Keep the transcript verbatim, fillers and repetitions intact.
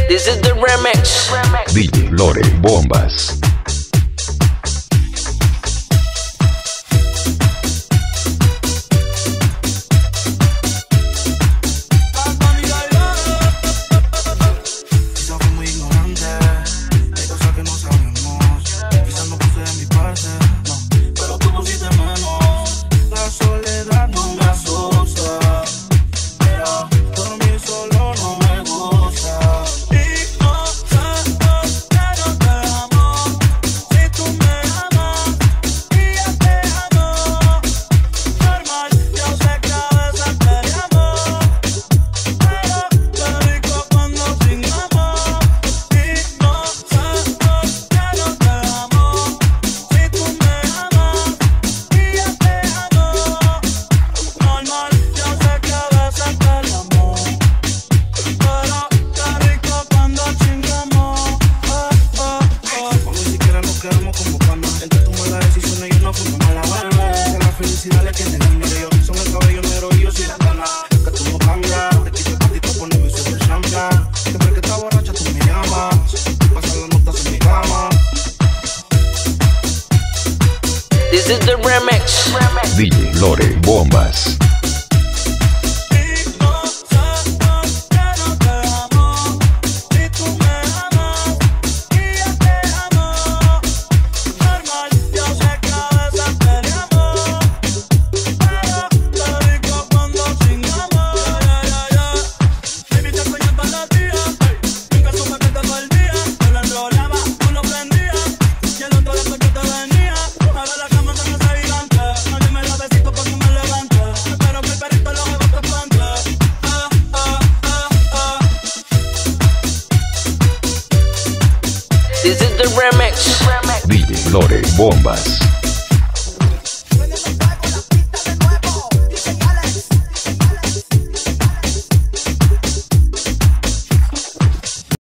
This is the remix. D J Lore Bombas. This is the remix. D J Lore Bombas. This is the remix. D J Lore Bombas.